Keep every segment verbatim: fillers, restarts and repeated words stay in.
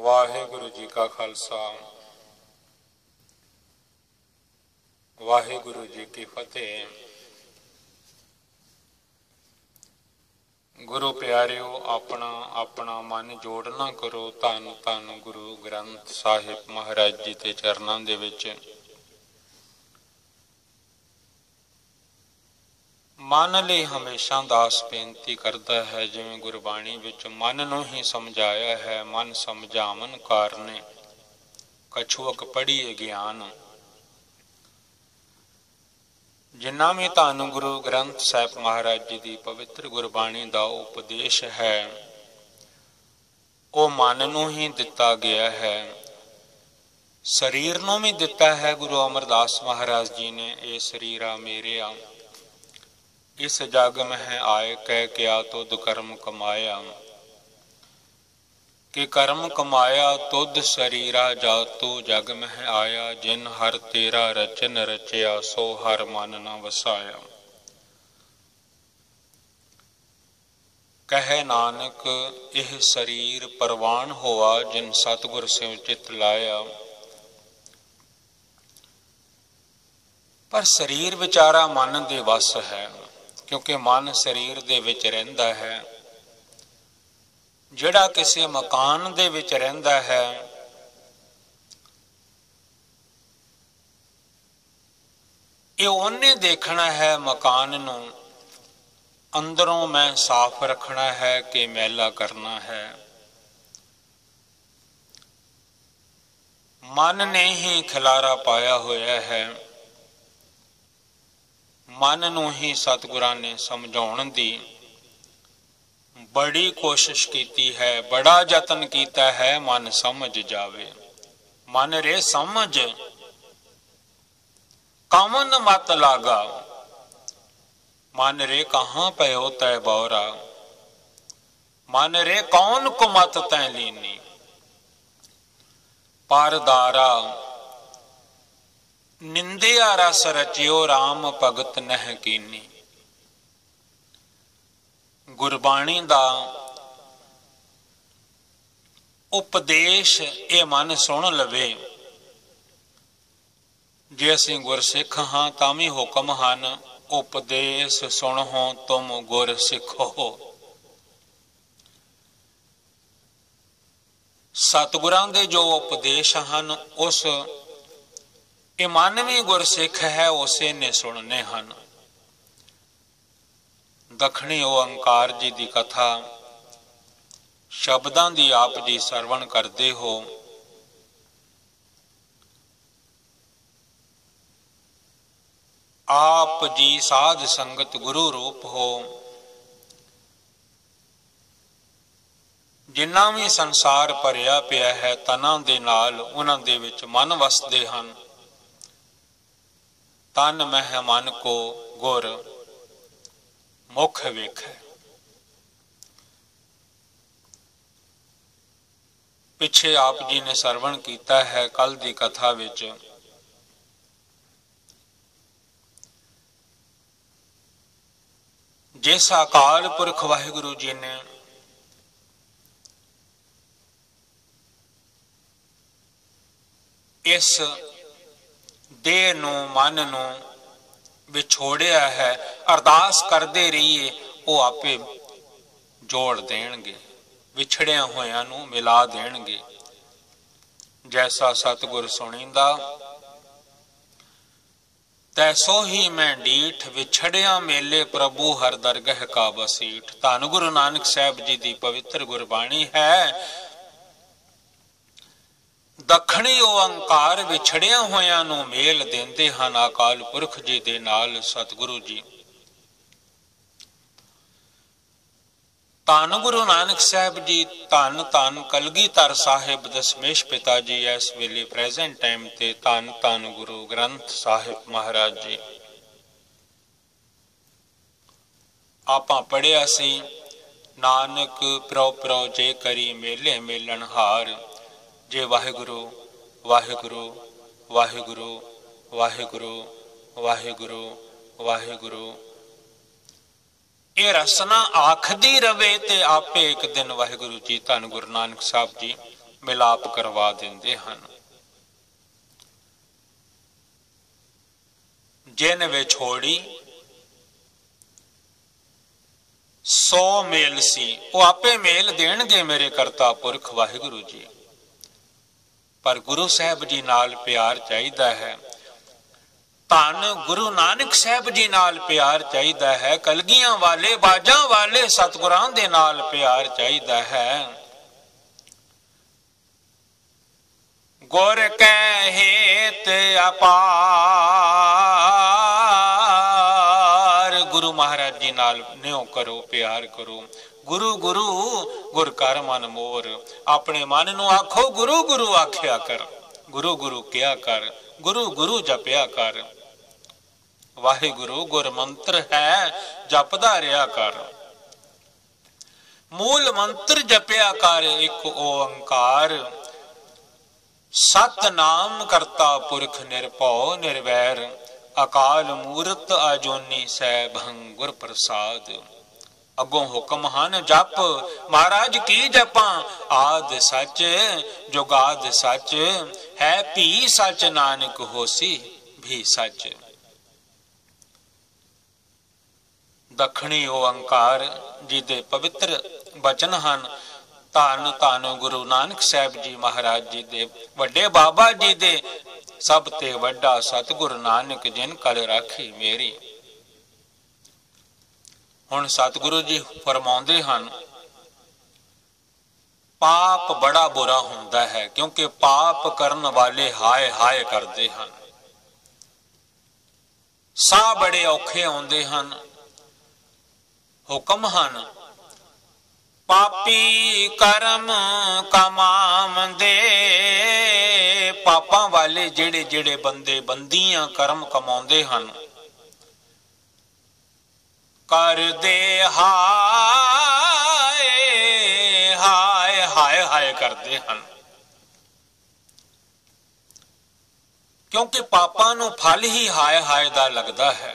वाहेगुरु जी का खालसा वाहेगुरु जी की फतेह। गुरु प्यारिओ अपना अपना मन जोड़ना करो। धन धन गुरु ग्रंथ साहिब महाराज जी के चरणों दे विच मन ਲਈ हमेशा दास बेनती करता है। जिवें गुरबाणी विच मन नूं ही समझाया है, मन समझावन कारणे कछुअक पढ़िए ज्ञान। जिन्ना भी धन गुरु ग्रंथ साहिब महाराज जी की पवित्र गुरबाणी का उपदेश है वो मन नूं ही दिता गया है, शरीर नूं भी दिता है। गुरु अमरदास महाराज जी ने ये शरीरा मेरिया इस जग में आए कह क्या तुद कर्म कमाया, कि कर्म कमाया तुद शरीरा जा तू जग में आया। जिन हर तेरा रचन रचया सो हर मन न वसाया। कहे नानक यह शरीर परवान होआ, जिन सतगुर से चित लाया। पर शरीर विचारा मन दे वस है, क्योंकि मन शरीर दे विच रहिंदा है। जिहड़ा किसी मकान दे विच रहिंदा है ये ओने देखना है मकान नूं अंदरों मैं साफ रखना है कि मैला करना है। मन ने ही खिलारा पाया होया है, मन नूं ही सतगुरां ने समझाउण दी बड़ी कोशिश की है, बड़ा जतन किया है मन समझ जावे। मन रे समझ कमन मत लागा, मन रे कहाँ पयो तय बौरा। मन रे कौन को मत तय लीनी, पारदारा निंदिया रस रचियो राम भगत नह कीनी। गुरबाणी दा उपदेश ये मन सुन लवे। जे असीं गुरसिख हाँ तां भी हुक्म हन, उपदेश सुनो तुम गुर सिखो। सतगुरां दे जो उपदेश हन उस ये मन भी गुरसिख है, उसे ने सुनने हन। दखणी ओंकार जी की कथा शब्दां दी आप जी सरवण करते हो। आप जी साध संगत गुरु रूप हो। जिन्ना भी संसार भरिया पिया है तना दे नाल उन्हां दे विच मन वसदे हन। तन मह मन को गुर मुख वेख। पिछे आप जी ने सरवण किया है कल की कथा विच जिस अकाल पुरख वाहिगुरु जी ने इस देह नू मन नू विछोड़िया है, अरदास करते रहिए वो आपे जोड़ देणगे, विछड़िया होया नू मिला देणगे। जैसा सतगुर सुनींदा तैसो ही मैं डीठ, विछड़िया मेले प्रभु हर दरगह का बसीठ। धन गुरु नानक साहब जी की पवित्र गुरबाणी है। दखणी ओंकार विछड़िया होया नू मेल देंदे हन अकाल पुरख जी दे नाल सतगुरु जी। धन गुरु नानक साहब जी, धन धन कलगीधर साहिब दशमेश पिता जी इस वेले प्रेजेंट टाइम ते धन धन गुरु ग्रंथ साहिब महाराज जी। आपां पढ़िया सी नानक प्रो प्रो जे करी मेले मेलन हार। जे वाहिगुरु वाहिगुरु वाहिगुरु वाहिगुरु वाहिगुरु वाहिगुरु ये रसना आखदी रवे ते आपे एक दिन वाहिगुरु जी धन गुरु नानक साहब जी ਮਿਲਾਪ ਕਰਵਾ ਦਿੰਦੇ ਹਨ। ਜਿਨ ਵਿਛੋੜੀ ਸੌ ਮੇਲ ਸੀ, ਉਹ ਆਪੇ ਮੇਲ ਦੇਣਗੇ ਮੇਰੇ ਕਰਤਾ ਪੁਰਖ ਵਾਹਿਗੁਰੂ ਜੀ। ਪਰ ਗੁਰੂ ਸਾਹਿਬ ਜੀ ਨਾਲ ਪਿਆਰ ਚਾਹੀਦਾ ਹੈ। ਧੰਨ ਗੁਰੂ ਨਾਨਕ ਸਾਹਿਬ ਜੀ ਨਾਲ ਪਿਆਰ ਚਾਹੀਦਾ ਹੈ। ਕਲਗੀਆਂ ਵਾਲੇ ਬਾਜਾਂ ਵਾਲੇ ਸਤਿਗੁਰਾਂ ਦੇ ਨਾਲ ਪਿਆਰ ਚਾਹੀਦਾ ਹੈ। ਗੁਰ ਕੈ ਹੇਤ ਅਪਾਰ, ਗੁਰੂ ਮਹਾਰਾਜ ਜੀ ਨਾਲ ਨਿਉ ਕਰੋ, ਪਿਆਰ ਕਰੋ। ਗੁਰੂ ਗੁਰੂ ਗੁਰ ਕਰ ਮਨ ਮੋਰ, ਆਪਣੇ ਮਨ ਨੂੰ ਆਖੋ ਗੁਰੂ ਗੁਰੂ ਆਖਿਆ ਕਰ, ਗੁਰੂ ਗੁਰੂ ਕਿਹਾ ਕਰ, ਗੁਰੂ ਗੁਰੂ ਜਪਿਆ ਕਰ। ਵਾਹਿਗੁਰੂ ਗੁਰ ਮੰਤਰ ਹੈ, ਜਪਦਾ ਰਿਹਾ ਕਰ। ਮੂਲ ਮੰਤਰ ਜਪਿਆ ਕਰ, ਇੱਕ ਓੰਕਾਰ। ਸਤਨਾਮ ਕਰਤਾ ਪੁਰਖ ਨਿਰਭਉ ਨਿਰਵੈਰ, ਅਕਾਲ ਮੂਰਤ ਅਜੂਨੀ ਸੈਭੰ ਗੁਰ ਪ੍ਰਸਾਦ। ਅੱਗੋਂ ਹੁਕਮ ਹਨ ਜਪ ਮਹਾਰਾਜ ਕੀ ਜਪਾਂ, ਆਦ ਸੱਚ ਜੁਗਾਦ ਸੱਚ, ਹੈ ਭੀ ਸੱਚ ਨਾਨਕ ਹੋਸੀ ਵੀ ਸੱਚ। ਦੱਖਣੀ ਓੰਕਾਰ ਜੀ ਦੇ ਪਵਿੱਤਰ ਬਚਨ ਹਨ। ਧੰਨ ਧੰਨ ਗੁਰੂ ਨਾਨਕ ਸਾਹਿਬ ਜੀ ਮਹਾਰਾਜ ਜੀ ਦੇ ਵੱਡੇ ਬਾਬਾ ਜੀ ਦੇ ਸਭ ਤੇ ਵੱਡਾ ਸਤਿਗੁਰ ਨਾਨਕ ਜਿਨ ਕਲ ਰਾਖੀ ਮੇਰੀ। ਹੁਣ ਸਤਿਗੁਰੂ ਜੀ ਫਰਮਾਉਂਦੇ ਹਨ, ਪਾਪ ਬੜਾ ਬੁਰਾ ਹੁੰਦਾ ਹੈ, ਕਿਉਂਕਿ ਪਾਪ ਕਰਨ ਵਾਲੇ ਹਾਏ ਹਾਏ ਕਰਦੇ ਹਨ। ਸਾਹ ਬੜੇ ਔਖੇ ਆਉਂਦੇ ਹਨ। ਹੁਕਮ ਹਨ, ਪਾਪੀ ਕਰਮ ਕਮਾਵੰਦੇ। ਪਾਪਾਂ ਵਾਲੇ ਜਿਹੜੇ ਜਿਹੜੇ ਬੰਦੇ ਬੰਦੀਆਂ ਕਰਮ ਕਮਾਉਂਦੇ ਹਨ, ਕਰਦੇ ਹਾਏ ਹਾਏ ਹਾਏ ਹਾਏ ਕਰਦੇ ਹਨ। ਕਿਉਂਕਿ ਪਾਪਾਂ ਨੂੰ ਫਲ ਹੀ ਹਾਏ ਹਾਏ ਦਾ ਲੱਗਦਾ ਹੈ।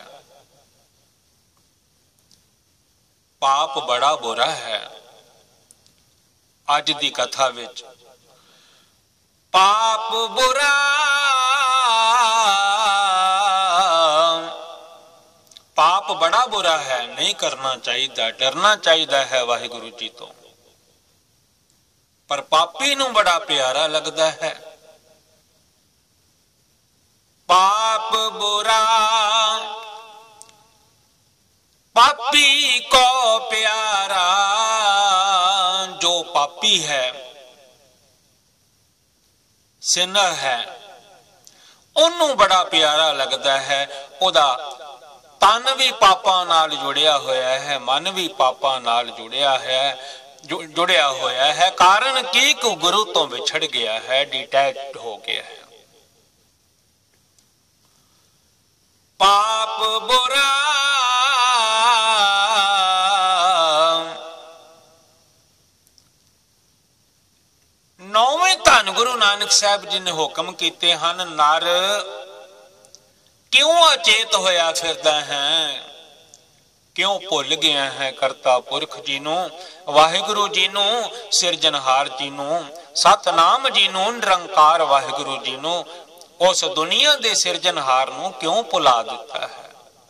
ਪਾਪ ਬੜਾ ਬੁਰਾ ਹੈ। ਅੱਜ ਦੀ ਕਥਾ ਵਿੱਚ ਪਾਪ ਬੁਰਾ, ਪਾਪ ਬੜਾ ਬੁਰਾ ਹੈ, ਨਹੀਂ ਕਰਨਾ ਚਾਹੀਦਾ, ਡਰਨਾ ਚਾਹੀਦਾ ਹੈ ਵਾਹਿਗੁਰੂ ਜੀ ਤੋਂ। ਪਰ ਪਾਪੀ ਨੂੰ ਬੜਾ ਪਿਆਰਾ ਲੱਗਦਾ ਹੈ। ਪਾਪ ਬੁਰਾ ਪਾਪੀ ਕੋ ਪਿਆਰਾ, ਜੋ ਪਾਪੀ ਹੈ, ਸਿਨਰ ਹੈ, ਉਹਨੂੰ ਬੜਾ ਪਿਆਰਾ ਲੱਗਦਾ ਹੈ। ਉਹਦਾ ਤਨ ਵੀ ਪਾਪਾਂ ਨਾਲ ਜੁੜਿਆ ਹੋਇਆ ਹੈ, ਮਨ ਵੀ ਪਾਪਾਂ ਨਾਲ ਜੁੜਿਆ ਹੈ ਜੁੜਿਆ ਹੋਇਆ ਹੈ। ਕਾਰਨ ਕੀ? ਕਿ ਗੁਰੂ ਤੋਂ ਵਿਛੜ ਗਿਆ ਹੈ, ਡਿਟੈਚਡ ਹੋ ਗਿਆ ਹੈ। ਪਾਪ ਬੁਰਾ ਨੌਵੇਂ ਧੰਨ ਗੁਰੂ ਨਾਨਕ ਸਾਹਿਬ ਜੀ ਨੇ ਹੁਕਮ ਕੀਤੇ ਹਨ, ਨਰ ਕਿਉਂ ਅਚੇਤ ਹੋਇਆ ਫਿਰਦਾ ਹੈ, ਕਿਉਂ ਭੁੱਲ ਗਿਆ ਹੈ ਕਰਤਾ ਪੁਰਖ ਜੀ ਨੂੰ, ਵਾਹਿਗੁਰੂ ਜੀ ਨੂੰ, ਸਿਰਜਣਹਾਰ ਜੀ ਨੂੰ, ਸਤਨਾਮ ਜੀ ਨੂੰ, ਨਿਰੰਕਾਰ ਵਾਹਿਗੁਰੂ ਜੀ ਨੂੰ, ਉਸ ਦੁਨੀਆ ਦੇ ਸਿਰਜਣਹਾਰ ਨੂੰ ਕਿਉਂ ਭੁਲਾ ਦਿੱਤਾ ਹੈ।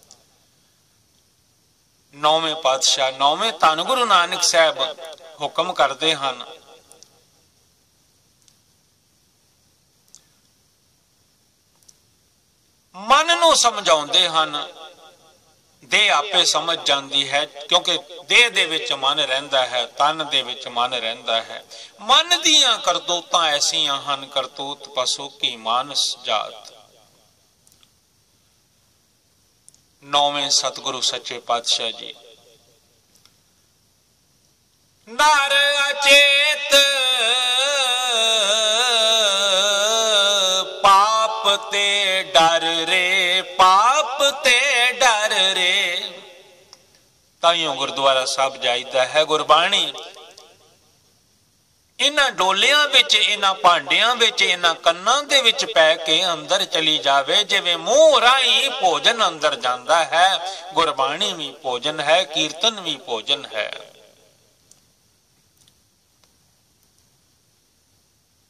ਨੌਵੇਂ ਪਾਤਸ਼ਾਹ, ਨੌਵੇਂ ਧੰਨ ਗੁਰੂ ਨਾਨਕ ਸਾਹਿਬ ਹੁਕਮ ਕਰਦੇ ਹਨ, ਮਨ ਨੂੰ ਸਮਝਾਉਂਦੇ ਹਨ। ਦੇਹ ਆਪੇ ਸਮਝ ਜਾਂਦੀ ਹੈ, ਕਿਉਂਕਿ ਦੇਹ ਦੇ ਵਿੱਚ ਮਨ ਰਹਿੰਦਾ ਹੈ, ਤਨ ਦੇ ਵਿੱਚ ਮਨ ਰਹਿੰਦਾ ਹੈ। ਮਨ ਦੀਆਂ ਕਰਤੂਤਾਂ ਐਸੀਆਂ ਹਨ, ਕਰਤੂਤ ਪਸੂ ਕੀ ਮਾਨਸ ਜਾਤ। ਨੌਵੇਂ ਸਤਿਗੁਰੂ ਸੱਚੇ ਪਾਤਸ਼ਾਹ ਜੀ, ਨਰ ਅਚੇਤ ਪਾਪ ਤੇ ਡਰ ਰੇ, ਪਾਪ ਤੇ ਡਰ ਰੇ। ਤਾਈਓ ਗੁਰਦੁਆਰਾ ਸਾਹਿਬ ਜਾਈਦਾ ਹੈ। ਗੁਰਬਾਣੀ ਇਹਨਾਂ ਡੋਲਿਆਂ ਵਿੱਚ, ਇਹਨਾਂ ਭਾਂਡਿਆਂ ਵਿੱਚ, ਇਹਨਾਂ ਕੰਨਾਂ ਦੇ ਵਿੱਚ ਪੈ ਕੇ ਅੰਦਰ ਚਲੀ ਜਾਵੇ, ਜਿਵੇਂ ਮੂੰਹ ਰਾਹੀਂ ਭੋਜਨ ਅੰਦਰ ਜਾਂਦਾ ਹੈ। ਗੁਰਬਾਣੀ ਵੀ ਭੋਜਨ ਹੈ, ਕੀਰਤਨ ਵੀ ਭੋਜਨ ਹੈ।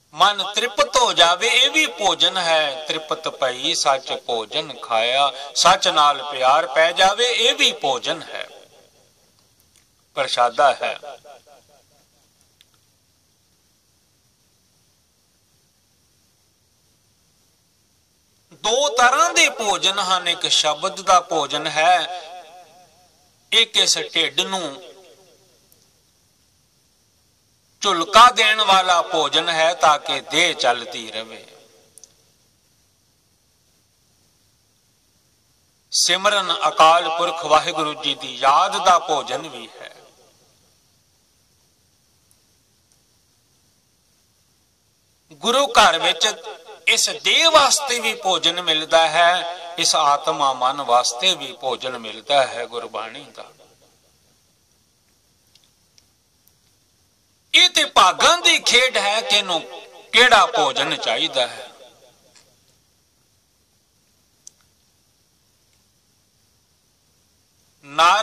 मन तृप्त हो जावे ये भी भोजन है। तृप्त पई सच भोजन खाया, सच नाल प्यार पै जावे ये भी भोजन है, प्रसादा है। दो तरह के भोजन हैं, एक शब्द का भोजन है, एक इस ढिड नूं झुलका देने वाला भोजन है ताकि देह चलती रहे। सिमरन अकाल पुरख वाहिगुरु जी की याद का भोजन भी है। गुरु घर विच इस देह वास्ते भी भोजन मिलता है, इस आत्मा मन वास्ते भी भोजन मिलता है गुरबाणी का। ये ते भागां दी खेड है कि इहनूं किहड़ा भोजन चाहिदा है। नर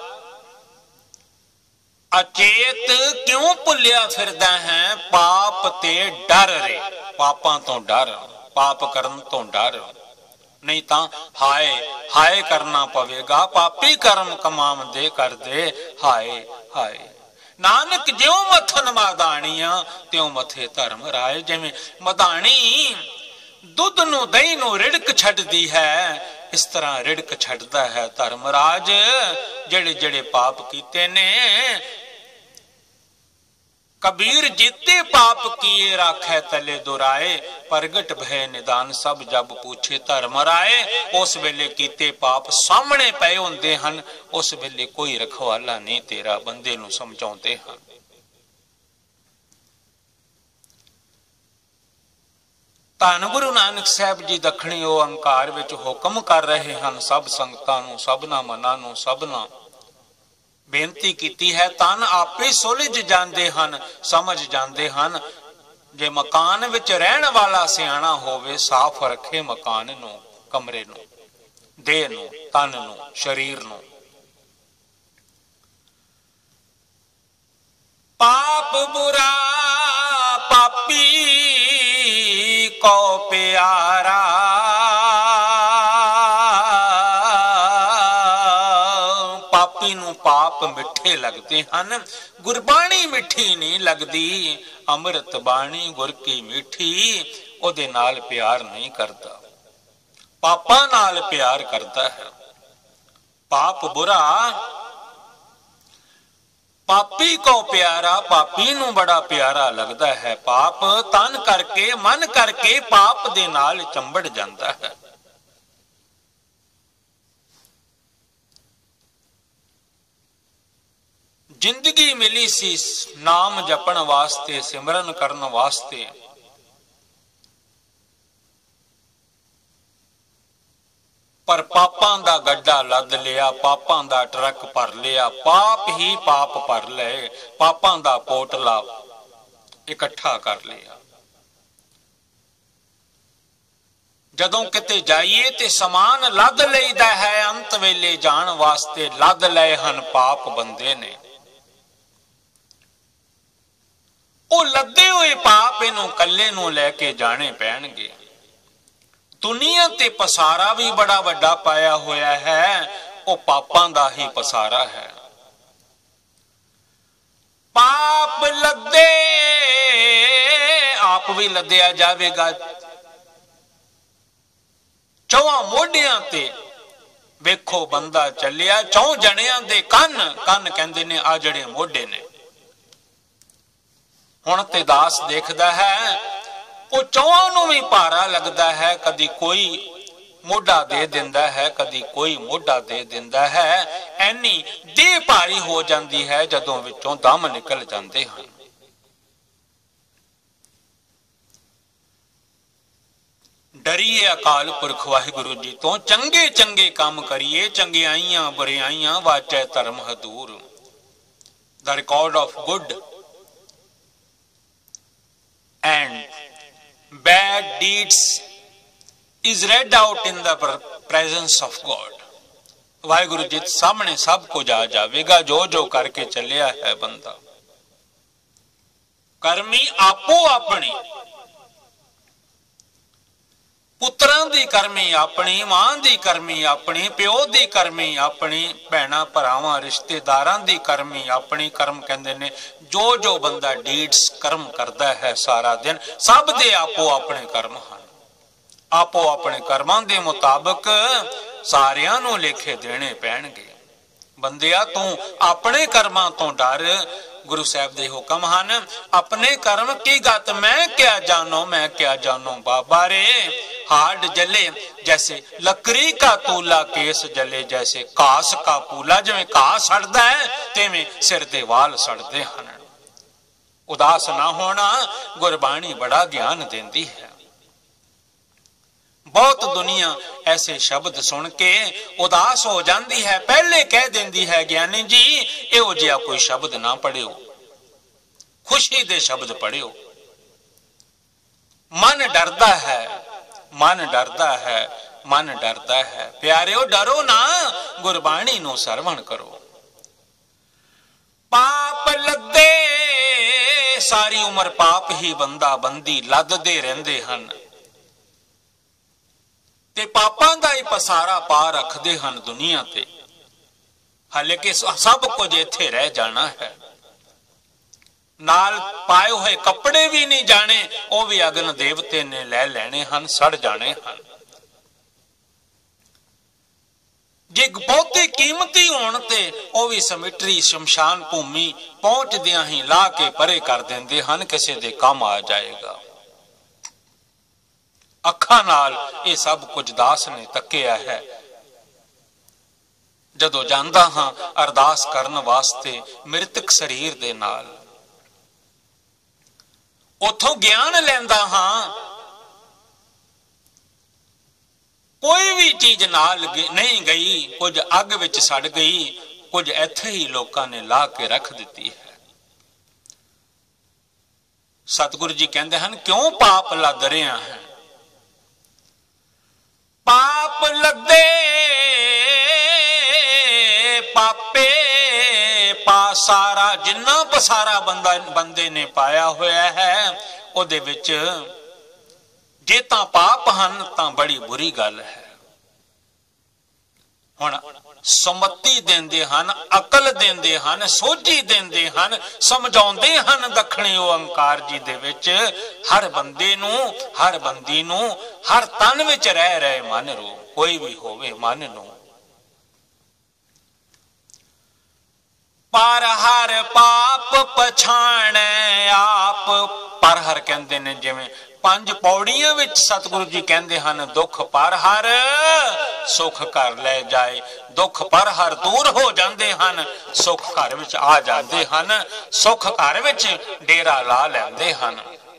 अचेत क्यों भुलिया फिरदा है, पाप ते डर रे। पापां तो डर, पाप करन तो डर, नहीं तो हाय हाय करना पवेगा। पापी कर्म कमाम दे कर दे हाय हाय। नानक ज्यों मथन मधाणिया त्यों मथे धर्म राय। जिवें मधाणी दुध नूं दही नूं रिड़क छड्डदी है, इस तरह रिड़क छड्डदा है धर्मराज जेड़े जेड़े पाप कीते ने। कबीर जिते पाप किए राखे तले दुराए, प्रगट भय निदान सब जब पूछे धर्मराए। उस वेले कीते पाप सामने पए हुंदे हन, उस वेले कोई रखवाला नहीं तेरा बंदे नूं समझाउंदे हन। धन गुरु नानक साहब जी दखणी ओंकार विच हुक्म कर रहे हैं सब संगतां नूं, सबना मनां नूं, सबना बेनती कीती है। तन आपे सुलझ जाते हैं, समझ जाते हैं। जे मकान विच रहन वाला सियाणा होवे, साफ रखे मकान नूं, कमरे नूं, देह नूं, तन नूं, शरीर नूं। पाप बुरा पापी को प्यारा, पापी नूं पाप मिठे लगते हैं, गुरबाणी मिठी नहीं लगती। अमृत बाणी गुर की मिठी, ओदे नाल प्यार नहीं करता, पापा नाल प्यार करता है। पाप बुरा पापी को प्यारा, पापी नूं बड़ा प्यारा लगता है। पाप तन करके मन करके पाप दे नाल चंबड़ जाता है। जिंदगी मिली सी नाम जपण वास्ते, सिमरन करन वास्ते। पर पापां दा गड्ढा लद लिया, पापां दा ट्रक भर लिया, पाप ही पाप भर ले, पापां दा पोटला इकट्ठा कर लिया। जदों किते जाइए ते समान लद लईदा है, अंत वेले जाण वास्ते लद लए हन पाप बंदे ने। ਉਹ ਲੱਦੇ ਹੋਏ ਪਾਪ ਇਹਨੂੰ ਕੱਲੇ ਨੂੰ ਲੈ ਕੇ ਜਾਣੇ ਪੈਣਗੇ। ਦੁਨੀਆ ਤੇ ਪਸਾਰਾ ਵੀ ਬੜਾ ਵੱਡਾ ਪਾਇਆ ਹੋਇਆ ਹੈ, ਉਹ ਪਾਪਾਂ ਦਾ ਹੀ ਪਸਾਰਾ ਹੈ। ਪਾਪ ਲੱਦੇ ਆਪ ਵੀ ਲੱਦਿਆ ਜਾਵੇਗਾ। ਚੌਹਾਂ ਮੋਢਿਆਂ ਤੇ ਵੇਖੋ ਬੰਦਾ ਚੱਲਿਆ, ਚੌਂ ਜਣਿਆਂ ਦੇ ਕੰਨ ਕੰਨ ਕਹਿੰਦੇ ਨੇ ਆ ਜਿਹੜੇ ਮੋਢੇ ਨੇ। ਹੁਣ ਤੇ ਦਾਸ ਦੇਖਦਾ ਹੈ ਉਹ ਚੌਹਾਂ ਨੂੰ ਵੀ ਭਾਰਾ ਲੱਗਦਾ ਹੈ। ਕਦੀ ਕੋਈ ਮੋਢਾ ਦੇ ਦਿੰਦਾ ਹੈ, ਕਦੀ ਕੋਈ ਮੋਢਾ ਦੇ ਦਿੰਦਾ ਹੈ। ਐਨੀ ਦੇਹ ਭਾਰੀ ਹੋ ਜਾਂਦੀ ਹੈ ਜਦੋਂ ਵਿੱਚੋਂ ਦਮ ਨਿਕਲ ਜਾਂਦੇ ਹਨ। ਡਰੀਏ ਅਕਾਲ ਪੁਰਖ ਵਾਹਿਗੁਰੂ ਜੀ ਤੋਂ, ਚੰਗੇ ਚੰਗੇ ਕੰਮ ਕਰੀਏ, ਚੰਗਿਆਈਆਂ ਬੁਰਿਆਈਆਂ ਵਾਚੈ ਧਰਮ ਹਦੂਰ। The record of good and bad deeds is read out in the presence of God. Waheguru ji ਸਾਹਮਣੇ ਸਭ ਕੁਝ ਆ ਜਾਵੇਗਾ ਜੋ ਜੋ ਕਰਕੇ ਚੱਲਿਆ ਹੈ ਬੰਦਾ। ਕਰਮੀ ਆਪੋ ਆਪਣੀ पुत्रां दी करमी अपनी, मां दी करमी अपनी, प्यो दी करमी अपनी, भैणां भरावां रिश्तेदारां दी करमी अपनी। कर्म कहंदे ने जो जो बंदा डीड्स कर्म करदा है सारा दिन, सब दे आपो अपने कर्म हन। आपो अपने कर्मां दे मुताबिक सारियां नूं लेखे देने पैणगे। बंदिया तू अपने कर्मां तो डर। गुरु साहब दे हुक्म हन, अपने कर्म की गत मैं क्या जानो, मैं क्या जानो बाबा रे। हाड जले जैसे लकड़ी का तूला, केस जले जैसे घास का पूला। जिवें घास सड़दा है तिवें सिर दे वाल सड़दे हन। उदास ना होना, गुरबाणी बड़ा ज्ञान देंदी है। बहुत दुनिया ऐसे शब्द सुन के उदास हो जाती है, पहले कह देंदी है ज्ञानी जी इहो जिहा कोई शब्द ना पढ़ियो, खुशी दे शब्द पढ़ियो। मन डरदा है, मन डरदा है, मन डरदा है। प्यारियो डरो ना, गुरबाणी नूं सरवण करो। पाप लदे सारी उम्र पाप ही बंदा बंदी लददे रहिंदे हन ते पापां दा ही पसारा पा रखदे हन दुनिया ते। हाले कि सब कुछ इत्थे रह जाना है। नाल पाए हुए कपड़े भी नहीं जाने, वो भी अग्न देवते ने ले लेने हन, सड़ जाने हन। जे बहुते कीमती होण ते वो भी समिटरी शमशान भूमि पहुंचदियां ही ला के परे कर देंदे हन, किसी दे काम आ जाएगा। अखां नाल ये सब कुछ दास ने तकिया है। जदों जांदा हां अरदास करन वास्ते मृतक शरीर दे नाल, उथों ज्ञान लैंदा हां, कोई भी चीज नाल नहीं गई, कुछ अग विच सड़ गई, कुछ इत्थे ही लोकां ने ला के रख दिती है। सतगुरु जी कहंदे हन, क्यों पाप लद रहा है? पाप लदे पापे पासारा, जिन्ना पसारा बंदा बंदे ने पाया होया है उहदे विच जे तां पाप हन तां बड़ी बुरी गल है। हुण सम्मति देंदे हन, अकल देंदे हन, सोझी देंदे हन, समझाउंदे हन दखणी ओंकार जी दे विच हर बंदे नूं, हर बंदी नूं, हर तन विच रह रहे मन रो, कोई भी होवे मन नूं। पर हर पाप पछाणे आप, पर हर कहंदे ने जिवें पंज पौड़ियां विच सतगुरु जी कहंदे हन, दुख पर हर सुख कर ले जाए। दुख पर हर दूर हो जाते हैं, सुख घर विच आ जाते हैं, सुख घर विच डेरा ला लैंदे हैं।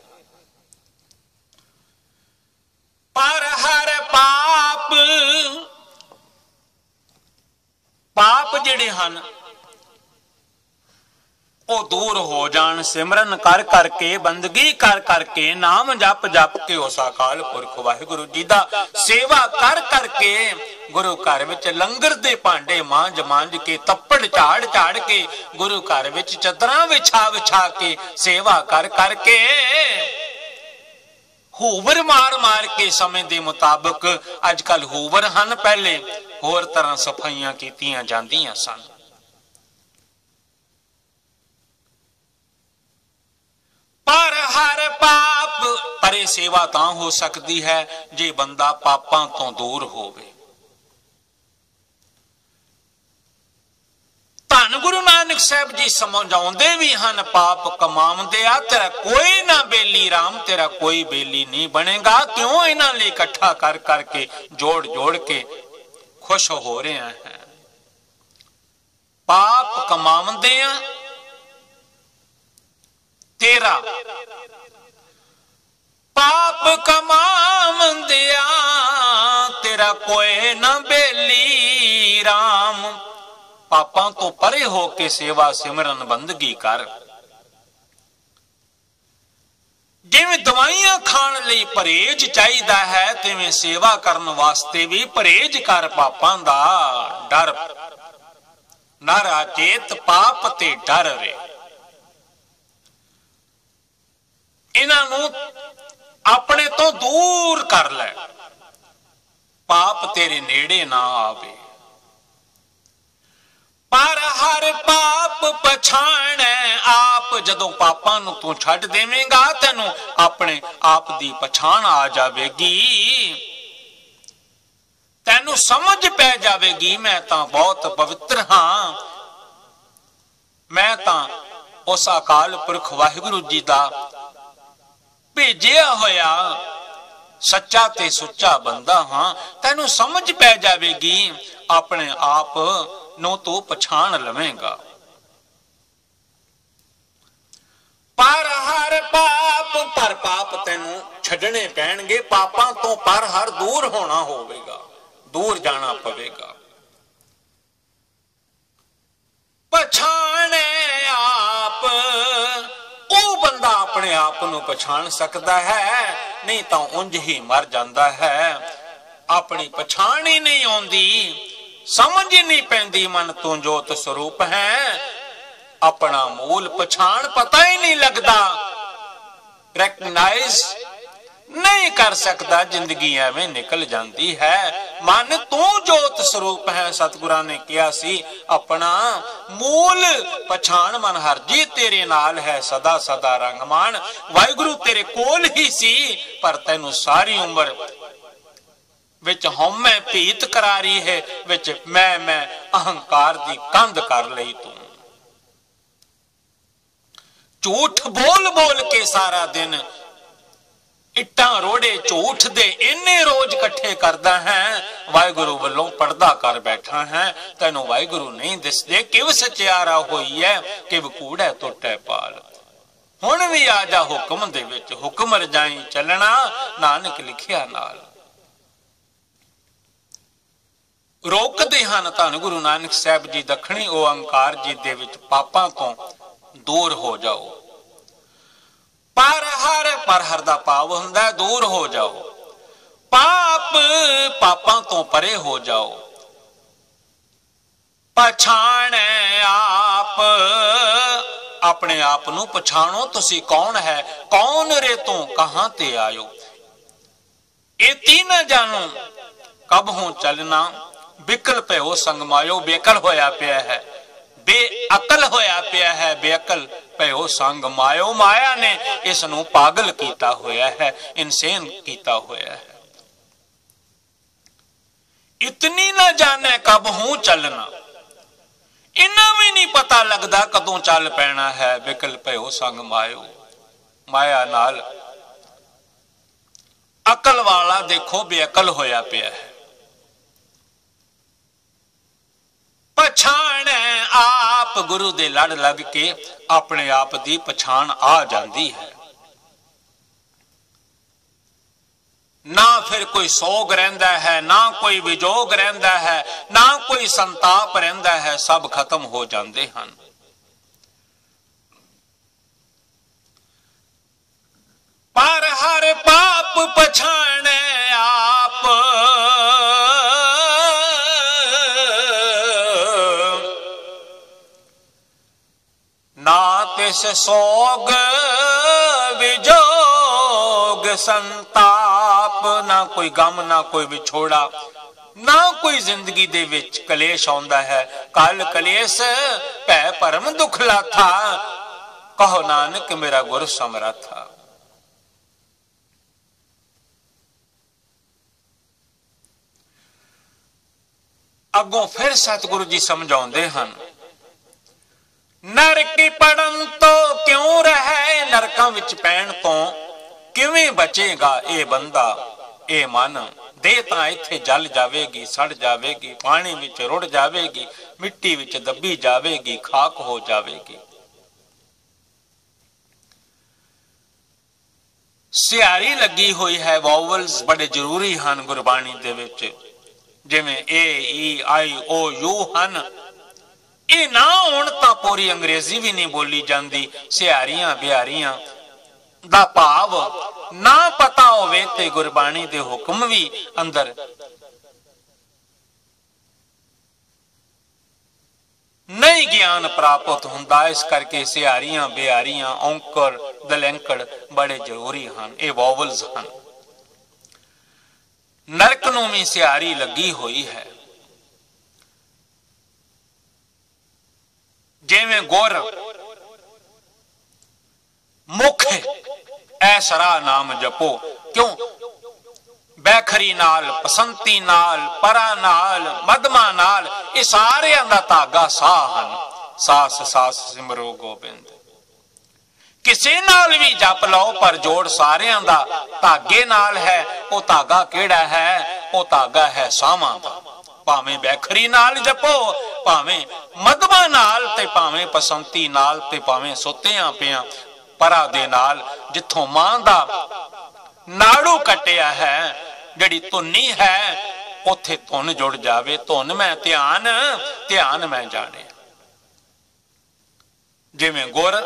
पर हर पाप पाप जिहड़े हन वो दूर हो जान, सिमरन कर करके, बंदगी कर करके, नाम जप जप के उस अकाल पुरख वाहिगुरु जी दा सेवा कर करके, गुरु घर विच लंगर दे भांडे मांज मांज के, तप्पड़ झाड़ झाड़ के, गुरु घर विच चदरां विछा विछा के, सेवा कर करके, हूवर मार मार के, समय दे मुताबिक अजकल हूवर हन, पहले होर तरह सफाइयां कीतियां जांदियां सन। पर हर पाप परे सेवा तां हो सकती है जे बंदा पापां तो दूर होवे। धन गुरु नानक साहब जी समझाउंदे भी हन, पाप कमाउंदे आ, तेरा कोई ना बेली राम, तेरा कोई बेली नहीं बनेगा। क्यों? इन्हां लई इकट्ठा कर करके, जोड़ जोड़ के खुश हो रहे हैं। पाप कमाउंदे आ तेरा, पाप कमावंदिया तेरा कोई ना बेली राम। पापां तो परे होके सेवा सिमरन बंदगी कर। जिवें दवाइयां खाण लई परहेज चाहिदा है, तिवें सेवा करन वास्ते भी परहेज कर। पापां दा डर नर अचेत पाप ते डर रे। इन्हां नूं अपने तो दूर कर ले। पाप तेरे नेड़े ना आवे। पर हर पाप पछाणे आप, जदों पापां नूं तू छड्ड देवेंगा तैनूं अपने आप दी पछाण आ जावेगी, तैनूं समझ पै जावेगी मैं तां बहुत पवित्र हां, मैं तां उस अकाल पुरख वाहिगुरू जी दा भेजिया होया सच्चा ते सुच्चा बंदा हां। तैनूं समझ पै जावेगी, अपने आप नूं तू पछाण लवेंगा। पर हर पाप, पर पाप तैनूं छड्डने पैणगे, पापां तो पर हर दूर होना होवेगा, दूर जाना पवेगा। पछाणे आप, ਉਹ ਬੰਦਾ ਆਪਣੇ ਆਪ ਨੂੰ ਪਛਾਣ ਸਕਦਾ ਹੈ, ਨਹੀਂ ਤਾਂ ਉਂਝ ਹੀ ਮਰ ਜਾਂਦਾ ਹੈ। ਆਪਣੀ ਪਛਾਣ ਹੀ ਨਹੀਂ ਆਉਂਦੀ, ਸਮਝ ਹੀ ਨਹੀਂ ਪੈਂਦੀ ਮਨ ਤੂੰ ਜੋਤ ਸਰੂਪ ਹੈ, ਆਪਣਾ ਮੂਲ ਪਛਾਣ ਪਤਾ ਹੀ ਨਹੀਂ ਲੱਗਦਾ, ਰੈਕਗਨਾਈਜ਼ नहीं कर सकता, जिंदगी एवें निकल जाती है। मन तू जोत स्वरूप है, सतगुरां ने कहा सी अपना मूल पछाण मन हर जी तेरे नाल है, सदा सदा रंगमान। वाहिगुरु तेरे कोल ही सी, पर तैनू सारी उम्र विच हौमे भीत करारी है, विच मैं मैं अहंकार दी कंध कर लई तू। झूठ बोल बोल के सारा दिन इट्टां रोड़े झूठ दे इन्ने रोज इकट्ठे करदा है, वाहिगुरु वल्लों पड़दा कर बैठा है, तैनू वाहिगुरु नहीं दिसदे। किव सचियारा होई है, किव कूड़ा टुटे पाल। हुण भी आ जा हुक्म दे विच, हुक्म रजाई चलना, नानक लिखिया नाल। रोकदे हन धन गुरु नानक साहब जी दखणी ओंकार जी दे विच, पापां तो दूर हो जाओ। पर हर, पर हर दा भाव हुंदा दूर हो जाओ, पाप पापां तो परे हो जाओ। पछाणे आप, अपने आप नू पछाणो तुसी कौन है, कौन रे तू कहां ते आयो। ए तीन जानो कब हूं चलना, बिकल पे हो संग मायो। बेकल होया पिया है, बेअकल होया पिया है, बेअकल पे हो संग मायो। माया ने इस नू पागल कीता होया है, इंसान कीता होया है। इतनी ना जाने कब हूं चलना, इन्ना भी नहीं पता लगदा कदों चल पैना है। बिकल पे हो संग मायो, माया नाल अकल वाला देखो बेअकल होया पिया है। पछाणे आप, गुरु दे लड़ लग के अपने आप दी पछाण आ जाती है। ना फिर कोई सोग रहिंदा है, ना कोई विजोग रहिंदा है, ना कोई संताप रहिंदा है, सब खत्म हो जाते हैं। पर हर पाप पछाणे आप, ना तिस सोग विजोग संताप, ना कोई गम ना कोई विछोड़ा, ना कोई जिंदगी दे विच कलेश आउंदा है। कल कलेश भै भरम दुखला था, कहो नानक मेरा गुरु समरथा। अगों फिर सतगुरु जी समझाउंदे हन, नरक पड़न तो क्यों रहे, नरकां विच पैण तो किवें बचेगा ए बंदा ए मन। देह तां इत्थे जल जावेगी, सड़ जावेगी, पानी विच रुड़ जावेगी, मिट्टी विच दबी जावेगी, खाक हो जावेगी। सियारी लगी हुई है, वॉवल्स बड़े जरूरी हन गुरबाणी दे विच, जिवें ए ई आई ओ यू हन। ये ना होण तां पूरी अंग्रेजी भी नहीं बोली जाती। सियारियां बिहारियां दा भाव ना पता होवे ते गुरबाणी दे हुक्म भी अंदर नहीं ज्ञान प्राप्त हुंदा। इस करके सियारियां बिहारियां औंकड़ दलैंकड़ बड़े जरूरी हन, ये वॉवल्स हन। नरक नूं भी सियारी लगी हुई है। जिवें गुर मुख ऐसरा नाम जपो, क्यों बैखरी नाल, पसंती नाल, परा नाल, मदमा नाल, ये सारियां दा धागा साह हन। सास सास सिमरो गोबिंद, किसे नाल भी जप लो पर जोड़ सारियां दा धागे नाल है। वो धागा केड़ा है? वो धागा है सावां दा। भावें बैखरी नाल जपो, भावें मदमा नाल, ते भावें पसंती नाल, ते भावें सुत्तियां पियां परा दे नाल। जिथों मां दा नाड़ू कटिया है, जड़ी धुनी है, उथे धुन जुड़ जावे। धुन मैं ध्यान, ध्यान मैं जाने। जिवें गुर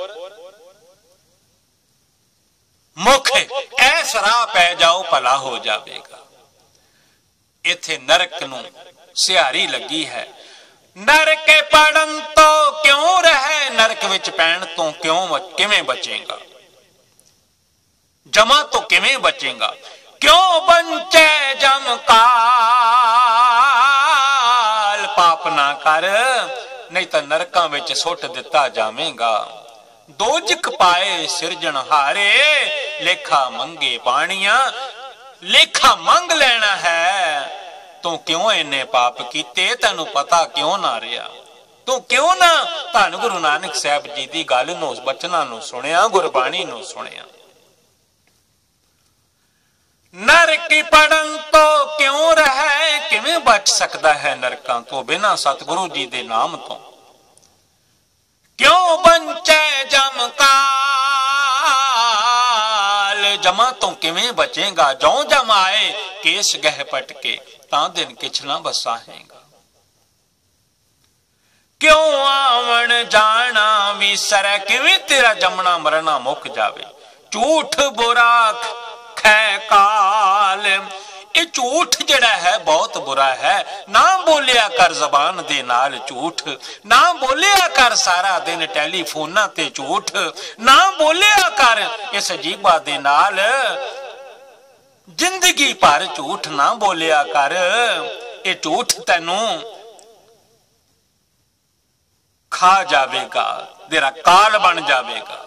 मुख ऐसरा पै जाओ भला हो जाएगा। इथे नरक नूं सियारी लगी है। नरक पड़न तो क्यों रहे, नरक विच पैण तो क्यों किवें बचेगा, जमा तो किवें बचेगा। क्यों बंचे जम काल, पाप ना कर नहीं तो नरकां विच सुट दिता जावेगा। दोजक पाए सिरजनहारे, लेखा मंगे पानियां, लेखा मंग लेना है। तू क्यों इन्ने पाप कीते, तेनू पता क्यों ना रहा। तू क्यों ना धन गुरु नानक साहब जी की गल नूं, बचनां नूं सुनिया, गुरबाणी नूं सुनिया। नरक पड़न तो क्यों रहे, किवें बच सकता है नरकां तो बिना सतगुरु जी दे नाम तो। क्यों बंचे जम काल, जमा तो किवें बचेगा। जो जम आए केस गह पटके, तां दिन किछ ना बसाहेगा। क्यों आवन जाना विसरै, किवें तेरा जमना मरना मुक जावे। झूठ बुरा खै काल, ये झूठ जड़ा है बहुत बुरा है। ना बोलिया कर जबान दे नाल झूठ, ना बोलिया कर सारा दिन टेलीफोना ते झूठ, ना बोलिया कर इस जीबा दे नाल जिंदगी भर झूठ ना बोलिया कर। ये झूठ तैनू खा जावेगा, तेरा काल बन जावेगा।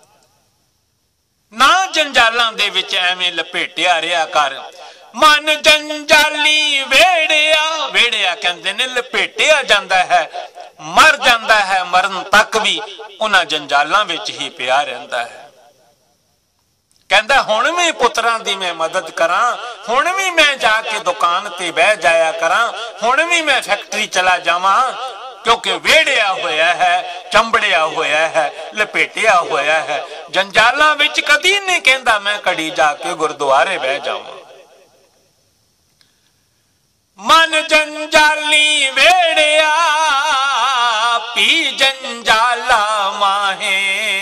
ना जंजालां दे विच एवें लपेटिया रहा कर। मन जंजाली वेड़िया, वेड़िया कहंदे ने लपेटिया जांदा है, मर जांदा है, मरण तक भी उन्हां जंजालां विच ही पिया रहिंदा है। कहंदा हुण भी पुत्रां दी मैं मदद करां, हुण भी मैं जाके दुकान ते बह जाया करां, हुण भी मैं फैक्ट्री चला जावां, क्योंकि वेड़िया होया है, चंबड़िया होया है, लपेटिया होया है। जंजालां विच कदी नहीं कहंदा मैं घड़ी जाके गुरुद्वारे बह जावां। मन जंजाली वेड़िया पी जंजाला माहे।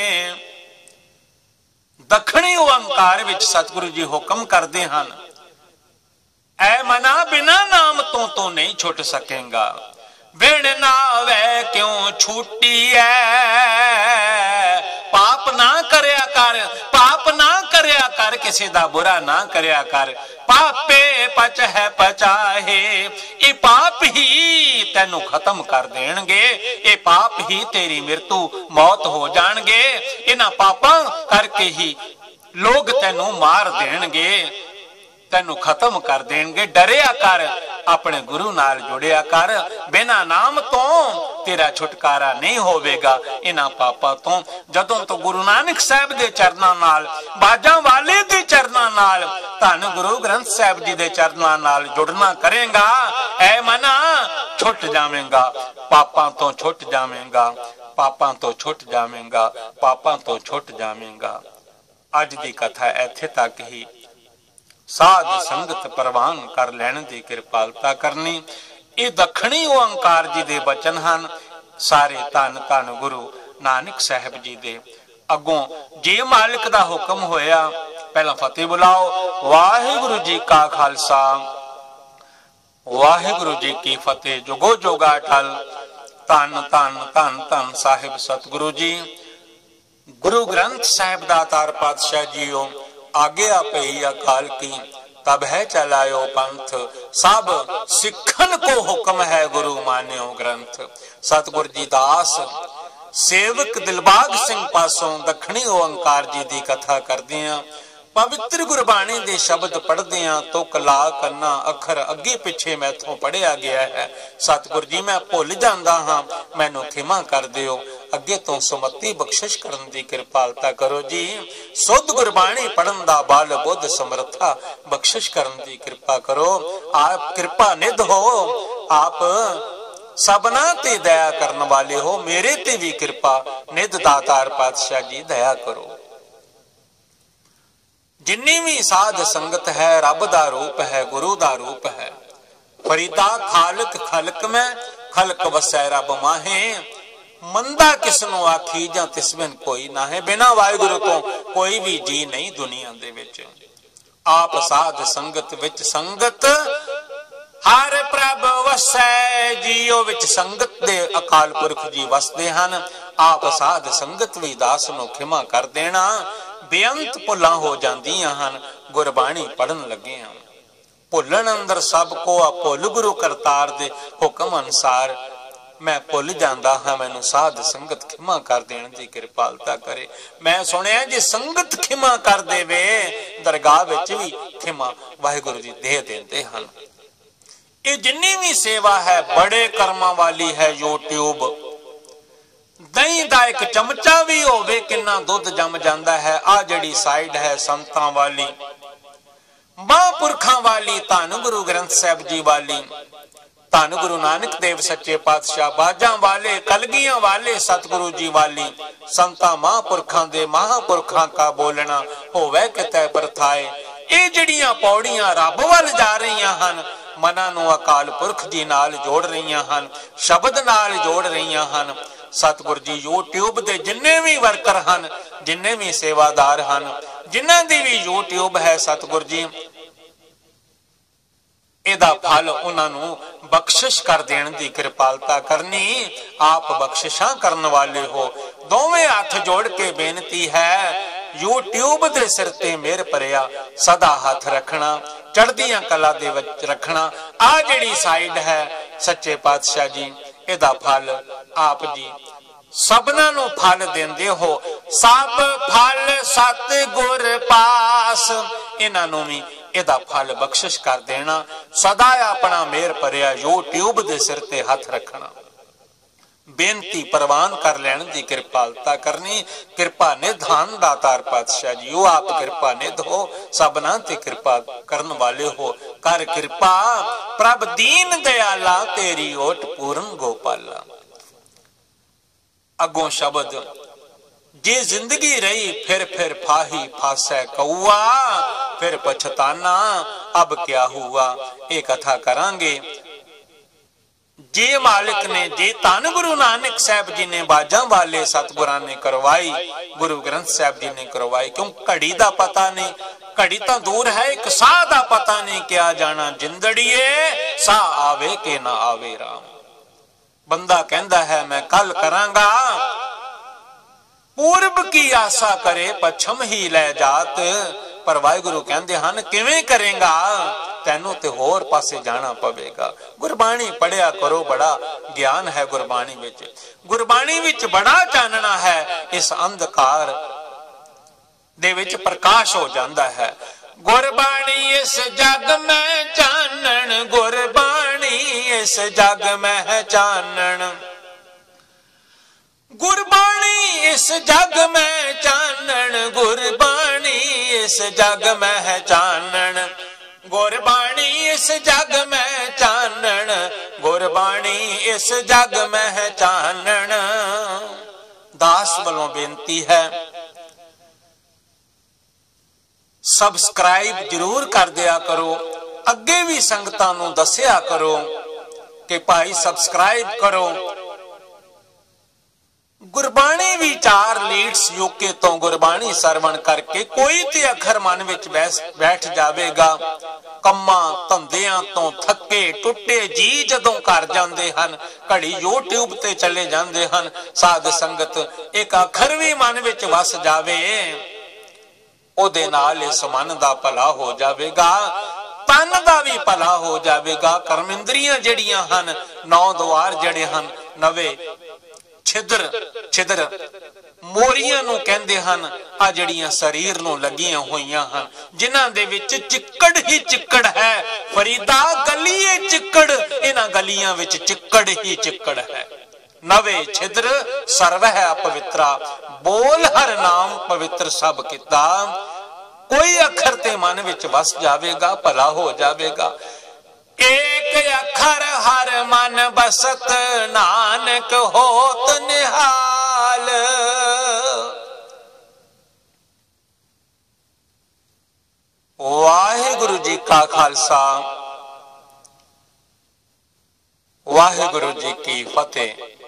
दखणी ओंकार विच सतगुरु जी हुक्म करदे हन, ऐ मना बिना नाम तो तो नहीं छुट सकेगा। बिन नावे क्यों छूटी है, पाप ना करया कर, पाप ना करया कर, किसी दा बुरा ना करया कर। पापे पच है पचाहे, ये पाप ही तेनू खत्म कर देणगे, ये पाप ही तेरी मृत्यु मौत हो जाणगे। इन्हां पापां करके ही लोग तेनू मार देणगे, तेनू खत्म कर देणगे। डरिया कर, अपने गुरु नाल जुड़िया कर। बिना नाम तो तेरा छुटकारा नहीं होवेगा इन्हां पापां तो। जदों तो गुरु नानक साहब दे चरनां नाल, बाजां वाले दे चरनां नाल, धन गुरु ग्रंथ साहब जी दे चरनां नाल जुड़ना करेगा, ऐ मना छुट जावेगा, पापां तो छुट जावेगा, पापां तो छुट जावेगा, पापां तो छुट जावेगा। अज दी कथा इत्थे तक ही। साध संगत प्रवान कर लैण दी कृपालता करनी। ये दखणी ओंकार जी दे बचन हन, सारे धन धन गुरु नानक साहब जी दे। अगों जे मालिक दा हुक्म होया, पहला फतेह बुलाओ। वाहिगुरु जी का खालसा, वाहिगुरु जी की फतेह। जुगो जोगा ठल। धन धन धन धन साहिब सतगुरु जी। गुरु ग्रंथ साहिब दातार पातशाह जीओ, आज्ञा पई अकाल की। तब है चलायो पंथ, सब सिखन को हुक्म है गुरु मान्यो ग्रंथ। सतगुर जी दास सेवक दिलबाग सिंह पासों दखणी ओंकार जी की कथा करते हैं। पवित्र गुरबाणी दे शब्द पढ़ते हैं तो कला करना अखर अगे पिछे मैथों पढ़िया गया है। सतगुर जी मैं भुल जांदा हां, मैनू खिमा कर दिओ। अगे तो सुमति बख्शिश करन दी कृपालता करो जी। सुध गुरबाणी पढ़न दा बल बुद्ध समर्था बख्शिश करन दी कृपा करो। आप कृपा निध हो, आप सबना ते दया करन वाले हो, मेरे ते भी कृपा निध दातार पातशाह जी दया करो। जिन्नी भी साध संगत है रब दा रूप है, गुरु दा रूप है। फरीदा खालक खलक में, खलक वसै रब माहे। मंदा किसनों आखी जां तिस बिन कोई ना है। बिना वाहिगुरु तो कोई भी जी नहीं दुनिया दे विच। आप साध संगत विच संगत हर प्रभ वसै जियो विच संगत दे अकाल पुरख जी वसदे हन। आप साध संगत भी दास नूं खिमा कर देना। बेअंत भुलां हो जांदियां हन गुरबाणी पढ़न लगे हां। भुलन अंदर सब को आ भुल गुरु करतार दे हुक्म अनुसार मैं भुल जांदा हां, मैनू साध संगत खिमा कर देण दी कृपालता करे। मैं सुनिया जे संगत खिमा कर देवे दरगाह विच भी खिमा वाहिगुरु जी दे देंदे हन। ये जिन्नी भी सेवा है बड़े कर्मां वाली है। यूट्यूब दही दा एक चमचा भी होवे किन्ना दुध जम जांदा है। आ जड़ी साइड है संतां वाली, महापुरखां वाली, धन गुरु ग्रंथ साहिब जी वाली, धन गुरु नानक देव सच्चे पातशाह, बाजां वाले, कलगियां वाले, सतगुरु जी वाली, संतां महापुरखां दे महापुरखां का बोलना होवे किते परथाए। ये जड़ियां पौड़ियां रब वल जा रहीआं हन, मनां नूं अकाल पुरख जी नाल जोड़ रहीआं हन, शब्द नाल जोड़ रहीआं हन। सतगुर जी यूट्यूब दे जिन्ने भी वर्कर हन, जिन्ने भी सेवादार हन, जिन्हां दी भी यूट्यूब है, सतगुर जी इहदा फल उन्हां नूं बख्शिश कर देण दी कृपालता करनी। आप बख्शिशां करन वाले हो। दोवें हाथ जोड़ के बेनती है, यूट्यूब दे सिर ते मेहर भरिया सदा हाथ रखना, चढ़दियां कला दे विच रखना। आ जिहड़ी साइड है सच्चे पातशाह जी इहदा फल आप जी सबना नूं फल देंदे हो। सब फल सत गुर पास, इन्हां नूं भी इहदा फल बख्शिश कर देना। सदा अपना मेहर भरिया यूट्यूब दे सिर ते हथ रखना। बेनती प्रवान कर लैण दी कृपालता करनी। कृपा निधान दातार पातशाह जी ओ आप कृपा निध हो, सबना ते कृपा करन वाले हो। कर कृपा प्रभ दीन दयाला, तेरी ओट पूर्ण गोपाला। अगों शब्द जे जिंदगी रही फिर फिर फाही फासै कौआ, फिर पछताना अब क्या हुआ। ये कथा करांगे। जे मालिक ने, जे धन गुरु नानक साहब जी ने बाजां वाले सतगुरां ने करवाई, गुरु ग्रंथ साहब जी ने करवाई। क्यों घड़ी दा पता नहीं, घड़ी तो दूर है, एक साह दा पता नहीं क्या जाना। जिंदड़िए साह आवे के ना आवे राम। बंदा कहंदा है मैं कल करांगा, पूर्व की आशा करे पछम ही लै जात। पर वाहिगुरु कहंदे हन किवें करेगा, तैनू ते होर पासे जाना पवेगा। गुरबाणी पढ़िया करो, बड़ा ज्ञान है गुरबाणी विच। गुरबाणी विच बड़ा चानना है। इस अंधकार दे विच प्रकाश हो जाता है। गुरबाणी इस जग में चानन, गुरबाणी इस जग में चानन, गुरबाणी इस जग में चानन, गुरबाणी इस जग में चानन, गुरबाणी इस जग में चानन, गुरबाणी इस जग में चानन। दास वालों बेनती है, सबसक्राइब जरूर कर दिया करो। अगे भी संगतां नूं दस्सिया करो कि भाई सबसक्राइब करो। गुरबाणी भी चार लीड्स यूके तो गुरबाणी सरवण करके कोई ते अखर मन विच बैठ जावेगा। कम्मा धंधियां तो थके टुटे जी जदों घर जांदे हन, घड़ी यूट्यूब ते चले जांदे हन। साध संगत एक अखर भी मन विच वस जावे, ਉਹਦੇ ਨਾਲ ਇਸ ਮਨ ਦਾ ਭਲਾ ਹੋ ਜਾਵੇਗਾ, ਤਨ ਦਾ ਵੀ ਭਲਾ ਹੋ ਜਾਵੇਗਾ। ਕਰਮਿੰਦਰੀਆਂ ਜਿਹੜੀਆਂ ਹਨ, ਨੌ ਦੁਆਰ ਜਿਹੜੇ ਹਨ, ਨਵੇਂ ਛਿਦਰ ਛਿਦਰ ਮੋਰੀਆਂ ਨੂੰ ਕਹਿੰਦੇ ਹਨ। ਆ ਜਿਹੜੀਆਂ ਸਰੀਰ ਨੂੰ ਲੱਗੀਆਂ ਹੋਈਆਂ ਹਨ, ਜਿਨ੍ਹਾਂ ਦੇ ਵਿੱਚ ਚਿੱਕੜ ਹੀ ਚਿੱਕੜ ਹੈ। ਫਰੀਦਾ ਗਲੀਏ ਚਿੱਕੜ, ਇਹਨਾਂ ਗਲੀਆਂ ਵਿੱਚ ਚਿੱਕੜ ਹੀ ਚਿੱਕੜ ਹੈ। ਨਵੇਂ ਛਿਦਰ ਸਰਵ ਹੈ ਪਵਿੱਤਰਾ, ਬੋਲ ਹਰ ਨਾਮ ਪਵਿੱਤਰ ਸਭ ਕੀਤਾ। ਕੋਈ ਅੱਖਰ ਤੇ ਮਨ ਵਿੱਚ ਵਸ ਜਾਵੇਗਾ, ਭਲਾ ਹੋ ਜਾਵੇਗਾ। एक अखर हर मन बसत, नानक होत निहाल। वाहिगुरु जी का खालसा, वाहिगुरु जी की फतेह।